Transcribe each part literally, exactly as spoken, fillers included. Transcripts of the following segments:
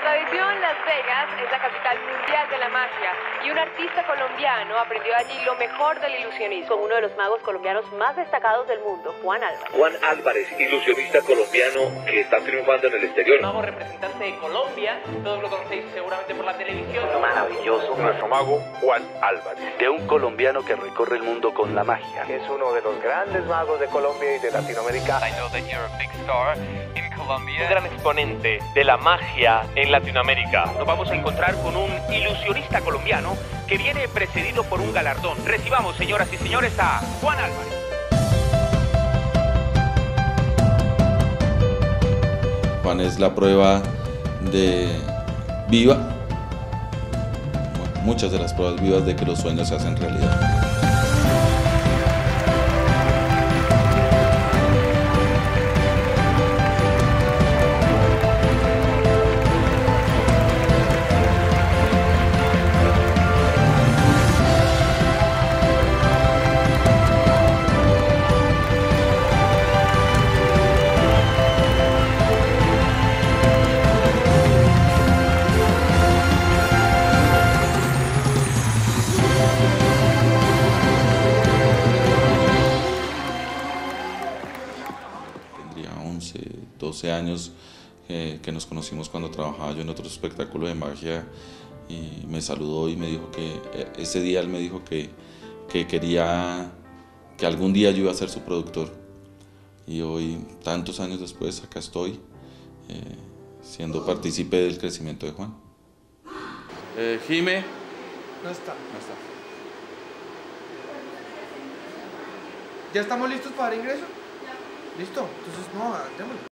tradición, Las Vegas es la capital mundial de la magia y un artista colombiano aprendió allí lo mejor del ilusionismo con uno de los magos colombianos más destacados del mundo, Juan Álvarez. Juan Álvarez, ilusionista colombiano que está triunfando en el exterior. Mago representante de Colombia, todos lo conocéis seguramente por la televisión. Maravilloso. Nuestro mago Juan Álvarez. De un colombiano que recorre el mundo con la magia. Que es uno de los grandes magos de Colombia y de Latinoamérica. I know that you're a big star in Colombia. Un gran exponente de la magia en Latinoamérica. Nos vamos a encontrar con un ilusionista colombiano que viene precedido por un galardón. Recibamos, señoras y señores, a Juan Álvarez. Juan es la prueba de viva, bueno, muchas de las pruebas vivas de que los sueños se hacen realidad. doce años eh, que nos conocimos cuando trabajaba yo en otro espectáculo de magia y me saludó y me dijo que eh, ese día él me dijo que, que quería que algún día yo iba a ser su productor y hoy, tantos años después, acá estoy eh, siendo partícipe del crecimiento de Juan. Eh, Jime. No está. No está. ¿Ya estamos listos para dar ingreso? ¿Listo? Entonces, no, démosle.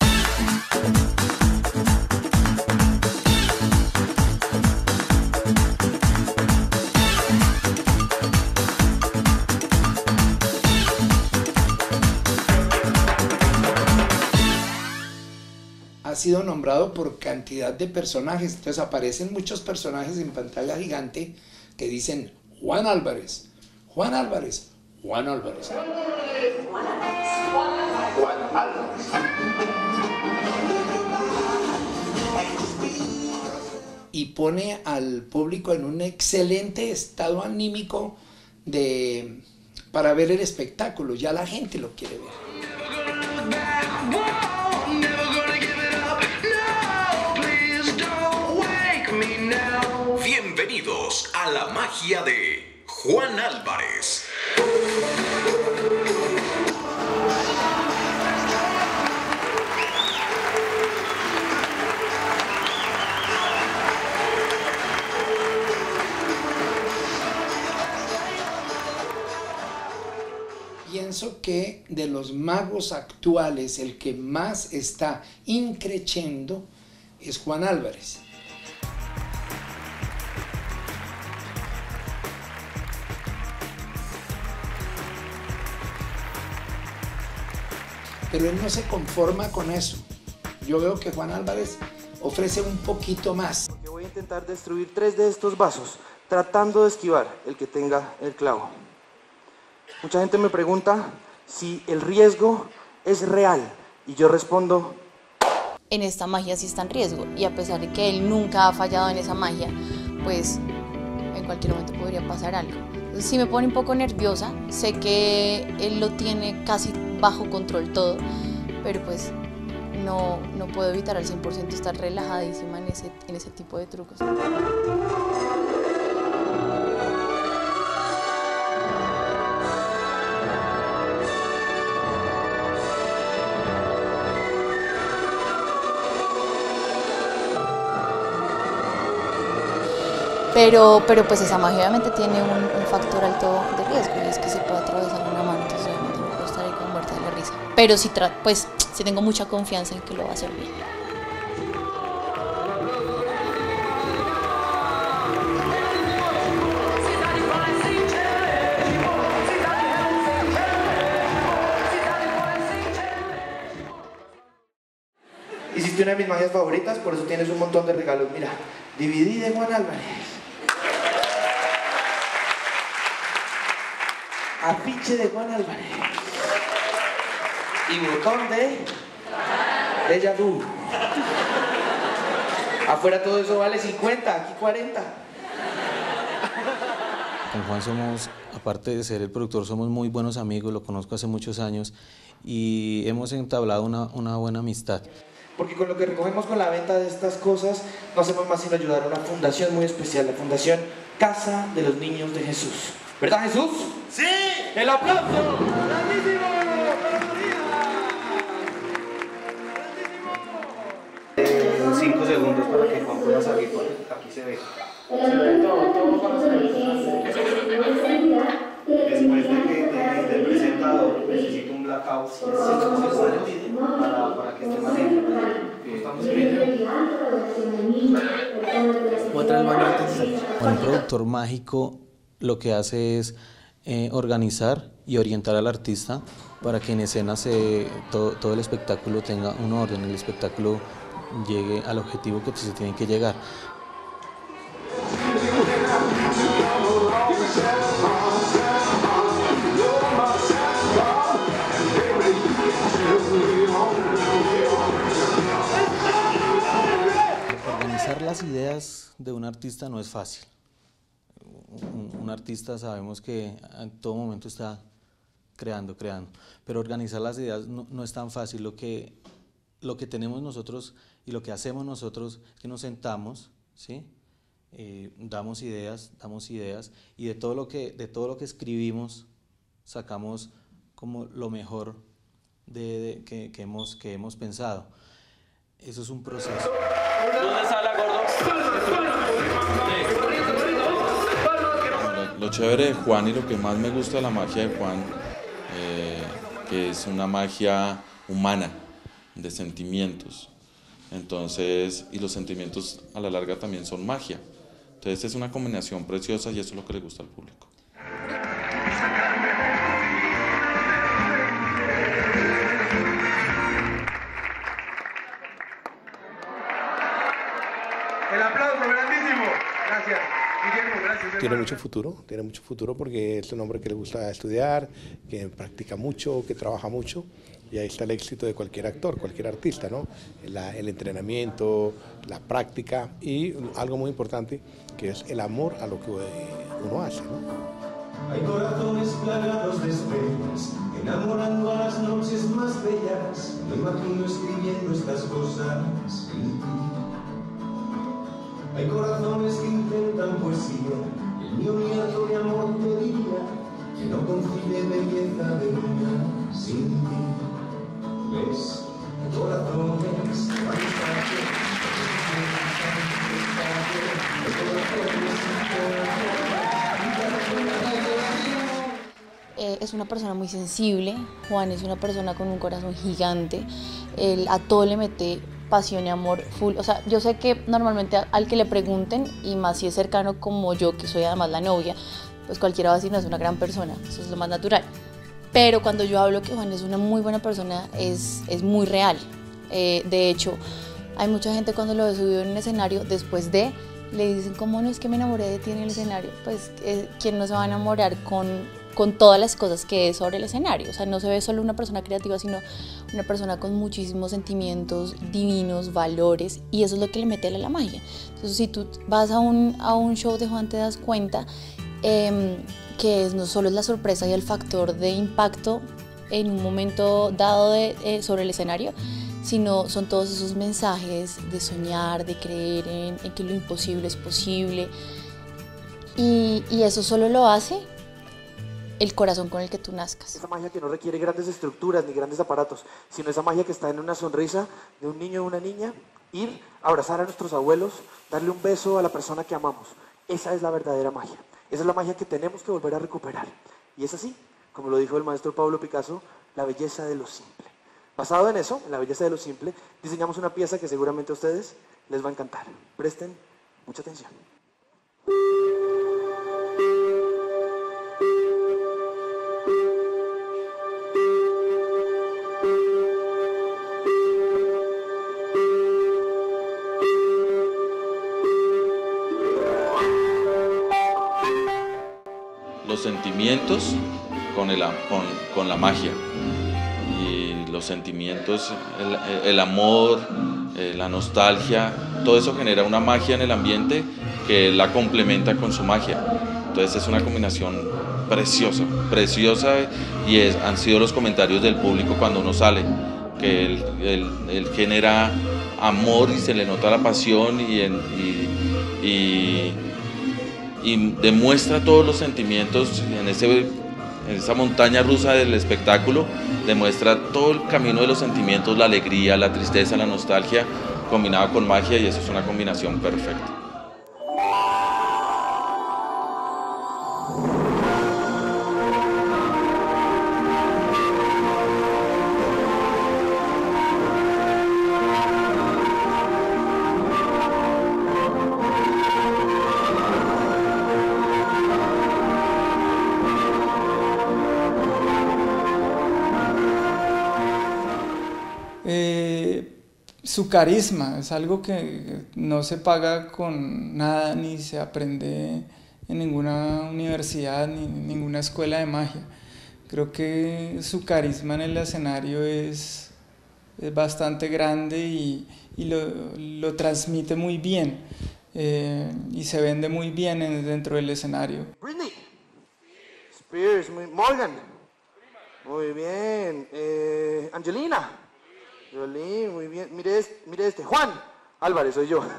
Ha sido nombrado por cantidad de personajes, entonces aparecen muchos personajes en pantalla gigante que dicen Juan Álvarez, Juan Álvarez, Juan Álvarez. Juan Álvarez. Y pone al público en un excelente estado anímico de, para ver el espectáculo, ya la gente lo quiere ver. Bienvenidos a la magia de Juan Álvarez. Pienso que de los magos actuales el que más está increciendo es Juan Álvarez. Pero él no se conforma con eso. Yo veo que Juan Álvarez ofrece un poquito más. Porque voy a intentar destruir tres de estos vasos, tratando de esquivar el que tenga el clavo. Mucha gente me pregunta si el riesgo es real y yo respondo: en esta magia sí está en riesgo, y a pesar de que él nunca ha fallado en esa magia, pues en cualquier momento podría pasar algo. Entonces sí me pone un poco nerviosa, sé que él lo tiene casi bajo control todo, pero pues no, no puedo evitar al cien por ciento estar relajadísima en ese, en ese tipo de trucos. Pero, pero pues esa magia obviamente tiene un, un factor alto de riesgo, y es que se puede atravesar una mano, entonces obviamente no puedo estar ahí con muerta de la risa. Pero sí, pues, sí tengo mucha confianza en que lo va a hacer bien. Hiciste una de mis magias favoritas, por eso tienes un montón de regalos. Mira, D V D de Juan Álvarez, afiche de Juan Álvarez y botón de Déjà Vu. Afuera todo eso vale cincuenta, aquí cuarenta. Con Juan somos, aparte de ser el productor, somos muy buenos amigos, lo conozco hace muchos años y hemos entablado una, una buena amistad. Porque con lo que recogemos con la venta de estas cosas, no hacemos más sino ayudar a una fundación muy especial, la Fundación Casa de los Niños de Jesús. ¿Verdad, Jesús? ¡Sí! ¡El aplauso! ¡Grandísimo! Eh, cinco segundos para que Juan pueda salir por aquí se ve. Se ve todo, todo para salir. Después de que de, del presentador necesito un blackout para, para que esté más limpio. Un productor mágico lo que hace es eh, organizar y orientar al artista para que en escena se, todo, todo el espectáculo tenga un orden, el espectáculo llegue al objetivo que se tiene que llegar. Organizar las ideas de un artista no es fácil. Un, un artista sabemos que en todo momento está creando, creando, pero organizar las ideas no, no es tan fácil. Lo que, lo que tenemos nosotros y lo que hacemos nosotros es que nos sentamos, ¿sí? Eh, damos ideas, damos ideas y de todo lo que, de todo lo que escribimos sacamos como lo mejor de, de, que, que, hemos, que hemos pensado. Eso es un proceso. ¿Dónde está la gordo? Lo, lo chévere de Juan y lo que más me gusta de la magia de Juan, eh, que es una magia humana, de sentimientos. Entonces, y los sentimientos a la larga también son magia. Entonces es una combinación preciosa y eso es lo que le gusta al público. El aplauso, grandísimo. Gracias. Guillermo, gracias. Tiene mucho futuro, tiene mucho futuro porque es un hombre que le gusta estudiar, que practica mucho, que trabaja mucho. Y ahí está el éxito de cualquier actor, cualquier artista, ¿no? La, el entrenamiento, la práctica y algo muy importante que es el amor a lo que uno hace, ¿no? Hay corazones plagados de estrellas, enamorando a las noches más bellas. Me imagino escribiendo estas cosas sin ti. Hay corazones que intentan poesía, y el mío ni harto de amor te diría que no concibe belleza de niña sin ti. ¿Ves? Corazones, eh, es una persona muy sensible. Juan es una persona con un corazón gigante. Él a todo le mete pasión y amor full. O sea, yo sé que normalmente al que le pregunten, y más si es cercano como yo, que soy además la novia, pues cualquiera va a decir, no, es una gran persona, eso es lo más natural. Pero cuando yo hablo que Juan es una muy buena persona, es, es muy real. Eh, de hecho, hay mucha gente cuando lo ve subido en un escenario, después de, le dicen, ¿cómo no es que me enamoré de ti en el escenario? Pues, eh, ¿quién no se va a enamorar con, con todas las cosas que es sobre el escenario? O sea, no se ve solo una persona creativa, sino una persona con muchísimos sentimientos divinos, valores, y eso es lo que le mete a la magia. Entonces, si tú vas a un, a un show de Juan, te das cuenta eh, que es, no solo es la sorpresa y el factor de impacto en un momento dado de, eh, sobre el escenario, sino son todos esos mensajes de soñar, de creer en, en que lo imposible es posible, y, y eso solo lo hace el corazón con el que tú nazcas. Esa magia que no requiere grandes estructuras ni grandes aparatos, sino esa magia que está en una sonrisa de un niño o una niña, ir a abrazar a nuestros abuelos, darle un beso a la persona que amamos. Esa es la verdadera magia. Esa es la magia que tenemos que volver a recuperar. Y es así, como lo dijo el maestro Pablo Picasso, la belleza de lo simple. Basado en eso, en la belleza de lo simple, diseñamos una pieza que seguramente a ustedes les va a encantar. Presten mucha atención. Los sentimientos con, el, con, con la magia. Y los sentimientos, el, el amor, eh, la nostalgia todo eso genera una magia en el ambiente que la complementa con su magia. Entonces es una combinación preciosa, preciosa, y es, han sido los comentarios del público cuando uno sale, que él, él, él genera amor y se le nota la pasión y, en, y, y, y demuestra todos los sentimientos en, ese, en esa montaña rusa del espectáculo, demuestra todo el camino de los sentimientos, la alegría, la tristeza, la nostalgia, combinado con magia, y eso es una combinación perfecta. Eh, su carisma es algo que no se paga con nada, ni se aprende en ninguna universidad ni en ninguna escuela de magia. Creo que su carisma en el escenario es, es bastante grande y, y lo, lo transmite muy bien, eh, y se vende muy bien en, dentro del escenario. Britney Spears, muy, Morgan, muy bien, eh, Angelina Jolie, muy bien, mire este, mire este, Juan Álvarez, soy yo.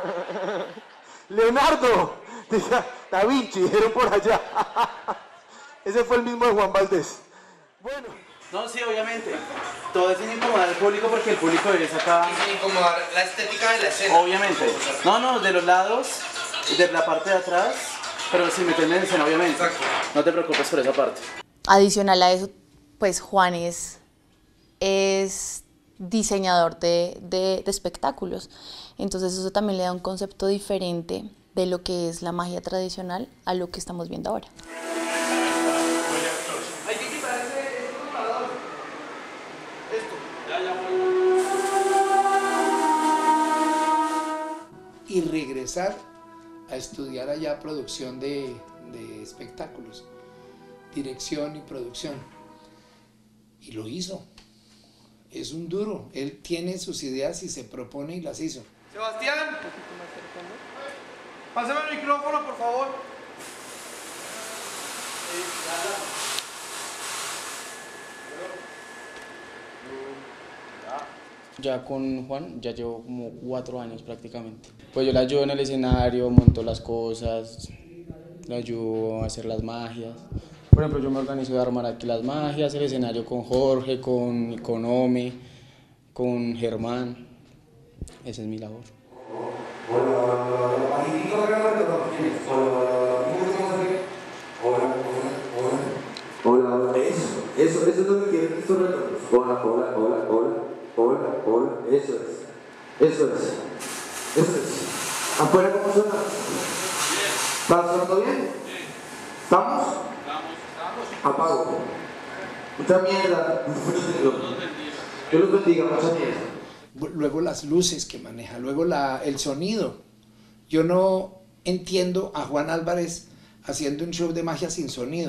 Leonardo Da Vinci, dijeron por allá. Ese fue el mismo de Juan Valdés. Bueno. No, sí, obviamente. Todo es sin incomodar al público porque el público es acá. Y sin incomodar la estética de la escena. Obviamente. No, no, de los lados, de la parte de atrás, pero sin meterme en escena, obviamente. Exacto. No te preocupes por esa parte. Adicional a eso, pues Juan es, es diseñador de, de, de espectáculos. Entonces eso también le da un concepto diferente de lo que es la magia tradicional a lo que estamos viendo ahora. Hay que quitar ese computador. Esto. Ya, ya voy. Y regresar a estudiar allá producción de, de espectáculos, dirección y producción. Y lo hizo. Es un duro. Él tiene sus ideas y se propone y las hizo. Sebastián, pásame el micrófono, por favor. Ya con Juan ya llevo como cuatro años prácticamente. Pues yo le ayudo en el escenario, monto las cosas, le ayudo a hacer las magias. Por ejemplo, yo me organizo de armar aquí las magias, el escenario con Jorge, con, con Omi, con Germán. Esa es mi labor. Hola, hola, eso, eso, eso es lo que quieren estos retornos. Hola, hola, hola, hola, hola, hola, eso es, eso es, eso es. ¿Afuera cómo suena? ¿Está sonando bien? ¿Estamos? Apago. Mucha mierda. Dios los bendiga, mucha mierda. Luego las luces que maneja, luego la, el sonido. Yo no entiendo a Juan Álvarez haciendo un show de magia sin sonido.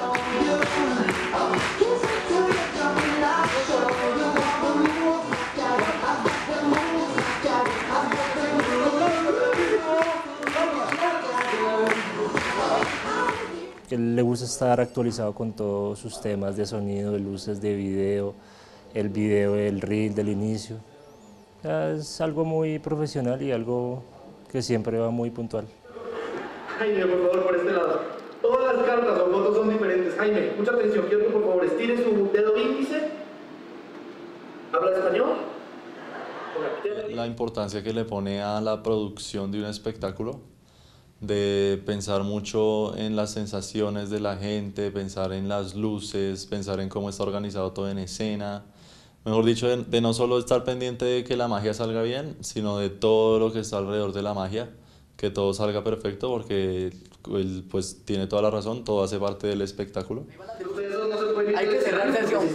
Él le gusta estar actualizado con todos sus temas de sonido, de luces, de video, el video, el reel del inicio. Es algo muy profesional y algo que siempre va muy puntual. Jaime, por favor, por este lado. Todas las cartas o fotos son diferentes. Jaime, mucha atención, quiero que por favor estire su dedo índice. ¿Habla español? La importancia que le pone a la producción de un espectáculo, de pensar mucho en las sensaciones de la gente, pensar en las luces, pensar en cómo está organizado todo en escena. Mejor dicho, de, de no solo estar pendiente de que la magia salga bien, sino de todo lo que está alrededor de la magia, que todo salga perfecto, porque él pues tiene toda la razón, todo hace parte del espectáculo. Hay que cerrar sesión.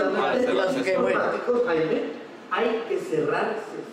Hay que cerrar sesión.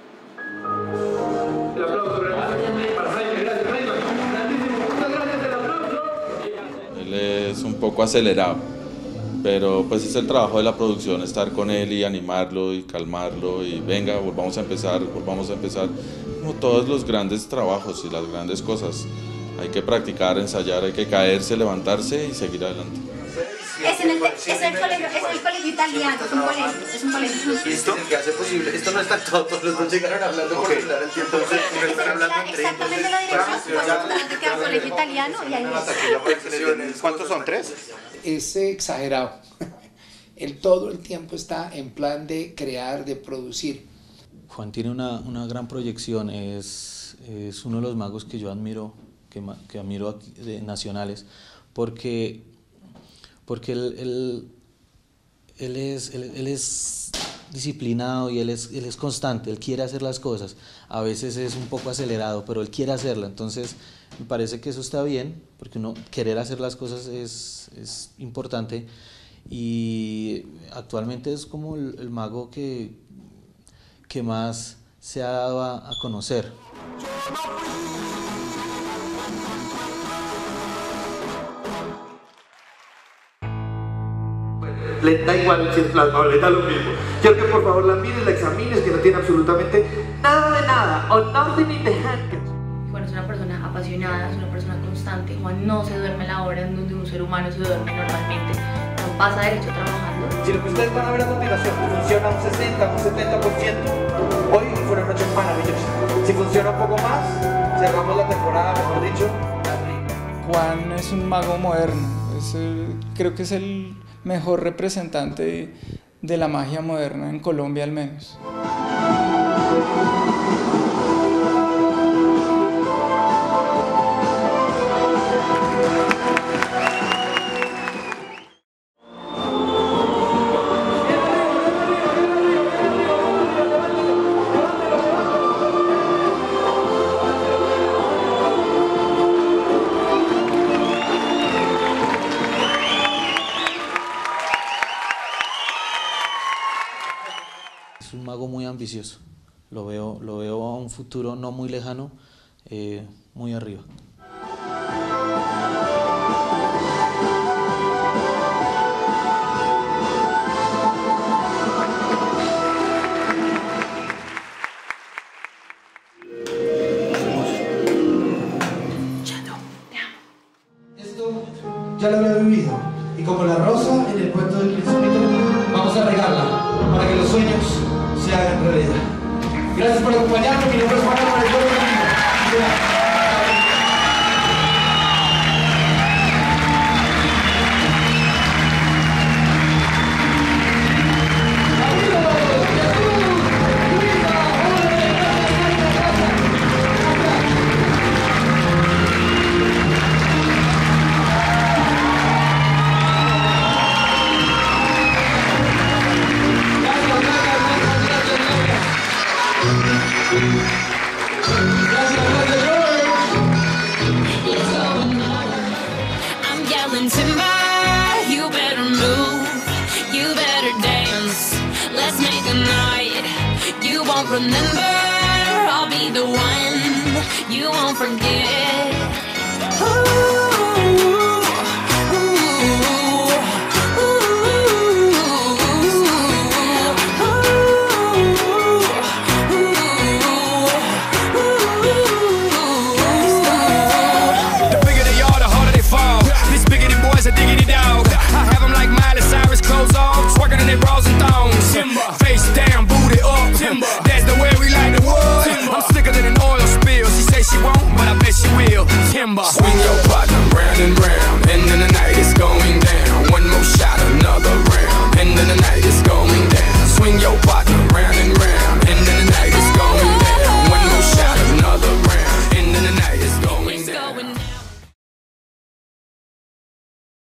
El aplauso para Jaime, gracias Jaime. Grandísimo, muchas gracias, el aplauso. Él es un poco acelerado, pero pues es el trabajo de la producción, estar con él y animarlo y calmarlo y venga, volvamos a empezar, volvamos a empezar, como todos los grandes trabajos y las grandes cosas. Hay que practicar, ensayar, hay que caerse, levantarse y seguir adelante. Es, en el, es, el colegio, es el colegio italiano, es un colegio, es un colegio. ¿Listo? ¿Qué hace posible? Esto no está todo, todos los dos llegaron hablando por celular, entiendo. Entonces, están hablando entre ellos. Exactamente la dirección, de que es un colegio italiano y ahí es. ¿Cuántos son? ¿Tres? Es exagerado. Él todo el tiempo está en plan de crear, de producir. Juan tiene una, una gran proyección, es, es uno de los magos que yo admiro, que, que admiro aquí, de nacionales, porque, porque él, él, él, es, él, él es disciplinado y él es, él es constante, él quiere hacer las cosas, a veces es un poco acelerado, pero él quiere hacerla, entonces me parece que eso está bien, porque uno querer hacer las cosas es, es importante, y actualmente es como el, el mago que, que más se ha dado a, a conocer. Le da igual si es plasma, le da lo mismo. Quiero que por favor la mires, la examines, que no tiene absolutamente nada de nada, or nothing in the hand. Juan es una persona apasionada, es una persona constante. Juan no se duerme a la hora en donde un ser humano se duerme normalmente. No pasa derecho trabajando. Si lo que ustedes van a ver a continuación funciona un sesenta, un setenta por ciento, hoy fue una noche maravillosa. Si funciona un poco más, cerramos la temporada, mejor dicho. Juan es un mago moderno. Es el, creo que es el mejor representante de, de la magia moderna en Colombia al menos. Es un mago muy ambicioso, lo veo, lo veo a un futuro no muy lejano, eh, muy arriba. Esto ya lo había vivido, y como la rosa en el cuento del Principito, vamos a regarla para que los sueños se hagan realidad. Gracias por acompañarnos, mi nombre es Juan Álvarez. I'm yelling timber, you better move, you better dance, let's make a night you won't remember, I'll be the one you won't forget. Ooh. Face down, booty up. Timber. That's the way we like the wood. Timber. I'm slicker than an oil spill. She say she won't, but I bet she will. Timber. Swing your partner round and round.